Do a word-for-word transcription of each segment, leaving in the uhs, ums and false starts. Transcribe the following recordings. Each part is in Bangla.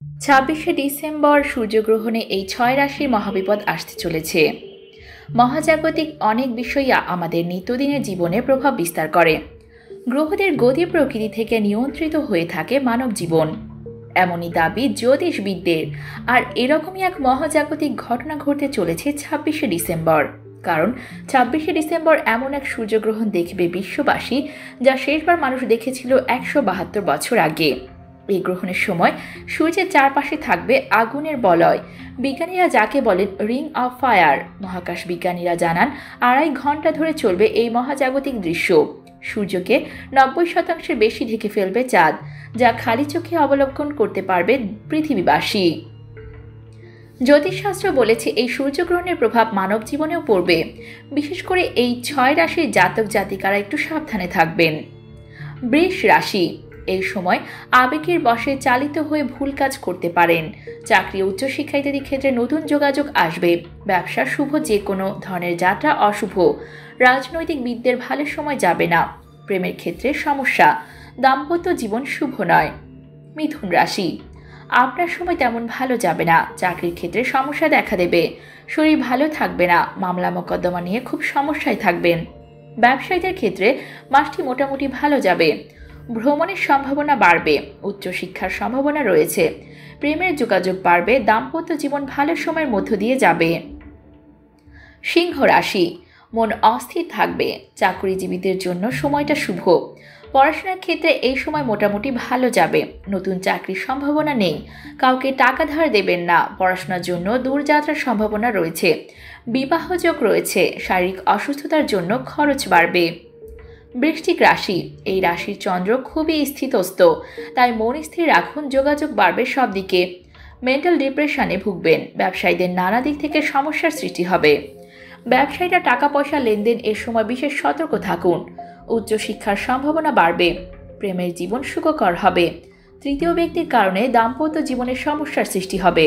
ছাব্বিশে ডিসেম্বর সূর্যগ্রহণে এই ছয় রাশির মহাবিপদ আসতে চলেছে। মহাজাগতিক অনেক বিষয়ই আমাদের নিত্যদিনের জীবনে প্রভাব বিস্তার করে। গ্রহদের গতি প্রকৃতি থেকে নিয়ন্ত্রিত হয়ে থাকে মানব জীবন, এমনই দাবি জ্যোতিষবিদদের। আর এরকমই এক মহাজাগতিক ঘটনা ঘটতে চলেছে ছাব্বিশে ডিসেম্বর। কারণ ছাব্বিশে ডিসেম্বর এমন এক সূর্যগ্রহণ দেখবে বিশ্ববাসী, যা শেষবার মানুষ দেখেছিল একশো বাহাত্তর বছর আগে। এই গ্রহণের সময় সূর্যের চারপাশে থাকবে আগুনের বলয়, বিজ্ঞানীরা যাকে বলেন রিং অফ ফায়ার। মহাকাশ বিজ্ঞানীরা জানান আড়াই ঘন্টা ধরে চলবে এই মহাজাগতিক দৃশ্য। সূর্যকে নব্বই শতাংশের বেশি ঢেকে ফেলবে চাঁদ, যা খালি চোখে অবলোকন করতে পারবে পৃথিবীবাসী। জ্যোতিষশাস্ত্র বলেছে এই সূর্যগ্রহণের প্রভাব মানব জীবনেও পড়বে। বিশেষ করে এই ছয় রাশির জাতক জাতিকারা একটু সাবধানে থাকবেন। বৃষ রাশি, এই সময় আবেগের বশে চালিত হয়ে ভুল কাজ করতে পারেন। চাকরি, উচ্চশিক্ষা ইত্যাদি ক্ষেত্রে নতুন যোগাযোগ আসবে। ব্যবসা শুভ, যে কোনো ধরনের যাত্রা অশুভ। রাজনৈতিকবিদদের ভালো সময় যাবে না। প্রেমের ক্ষেত্রে সমস্যা, দাম্পত্য জীবন শুভ নয়। মিথুন রাশি, আপনার সময় তেমন ভালো যাবে না। চাকরির ক্ষেত্রে সমস্যা দেখা দেবে। শরীর ভালো থাকবে না। মামলা মোকদ্দমা নিয়ে খুব সমস্যায় থাকবেন। ব্যবসায়ীদের ক্ষেত্রে মাসটি মোটামুটি ভালো যাবে। ভ্রমণের সম্ভাবনা বাড়বে। উচ্চশিক্ষার সম্ভাবনা রয়েছে। প্রেমের যোগাযোগ বাড়বে। দাম্পত্য জীবন ভালো সময়ের মধ্য দিয়ে যাবে। সিংহ রাশি, মন অস্থির থাকবে। চাকরিজীবীদের জন্য সময়টা শুভ। পড়াশোনার ক্ষেত্রে এই সময় মোটামুটি ভালো যাবে। নতুন চাকরির সম্ভাবনা নেই। কাউকে টাকা ধার দেবেন না। পড়াশোনার জন্য দূরযাত্রার সম্ভাবনা রয়েছে। বিবাহযোগ রয়েছে। শারীরিক অসুস্থতার জন্য খরচ বাড়বে। বৃশ্চিক রাশি, এই রাশির চন্দ্র খুবই স্থিতস্ত, তাই মন স্থির রাখুন। যোগাযোগ বাড়বে সব দিকে। মেন্টাল ডিপ্রেশনে ভুগবেন। ব্যবসায়ীদের নানা দিক থেকে সমস্যার সৃষ্টি হবে। ব্যবসায়ীরা টাকা পয়সা লেনদেন এর সময় বিশেষ সতর্ক থাকুন। উচ্চশিক্ষার সম্ভাবনা বাড়বে। প্রেমের জীবন সুখকর হবে। তৃতীয় ব্যক্তির কারণে দাম্পত্য জীবনের সমস্যার সৃষ্টি হবে।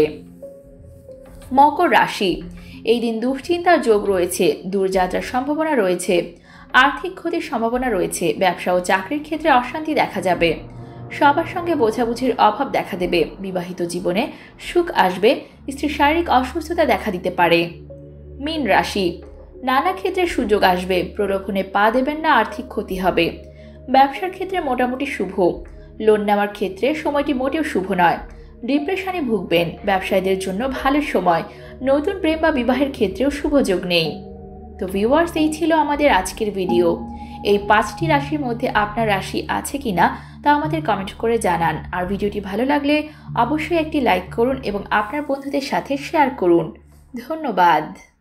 মকর রাশি, এই দিন দুশ্চিন্তার যোগ রয়েছে। দূরযাত্রার সম্ভাবনা রয়েছে। আর্থিক ক্ষতির সম্ভাবনা রয়েছে। ব্যবসা ও চাকরির ক্ষেত্রে অশান্তি দেখা যাবে। সবার সঙ্গে বোঝাবুঝির অভাব দেখা দেবে। বিবাহিত জীবনে সুখ আসবে। স্ত্রীর শারীরিক অসুস্থতা দেখা দিতে পারে। মীন রাশি, নানা ক্ষেত্রে সুযোগ আসবে। প্রলোভনে পা দেবেন না, আর্থিক ক্ষতি হবে। ব্যবসার ক্ষেত্রে মোটামুটি শুভ। লোন নেওয়ার ক্ষেত্রে সময়টি মোটেও শুভ নয়। ডিপ্রেশনে ভুগবেন। ব্যবসায়ীদের জন্য ভালো সময়। নতুন প্রেম বা বিবাহের ক্ষেত্রেও শুভ যোগ নেই। তো ভিউয়ার্স, এই ছিল আমাদের আজকের ভিডিও। এই পাঁচটি রাশির মধ্যে আপনার রাশি আছে কিনা তা আমাদের কমেন্ট করে জানান। আর ভিডিওটি ভালো লাগলে অবশ্যই একটি লাইক করুন এবং আপনার বন্ধুদের সাথে শেয়ার করুন। ধন্যবাদ।